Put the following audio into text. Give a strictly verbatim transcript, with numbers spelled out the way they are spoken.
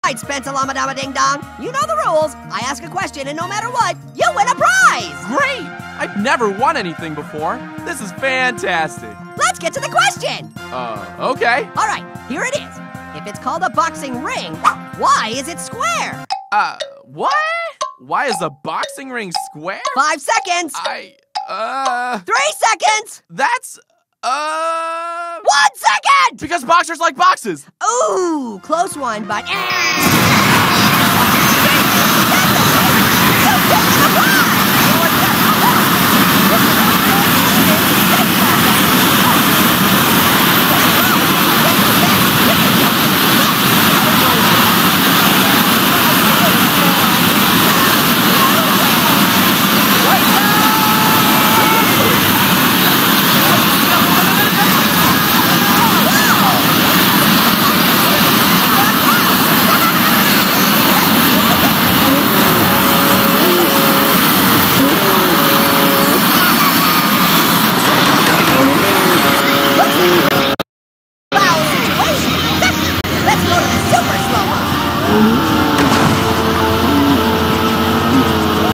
right, Spencer Llama Dama Ding Dong. You know the rules. I ask a question, and no matter what, you win a prize. Great! I've never won anything before. This is fantastic. Let's get to the question. Uh, okay. All right, here it is. If it's called a boxing ring, why is it square? Uh, what? Why is a boxing ring square? Five seconds. I, uh... Three seconds. That's, uh... One second. Because boxers like boxes. Ooh, close one, but... Let's go to the super slow-mo.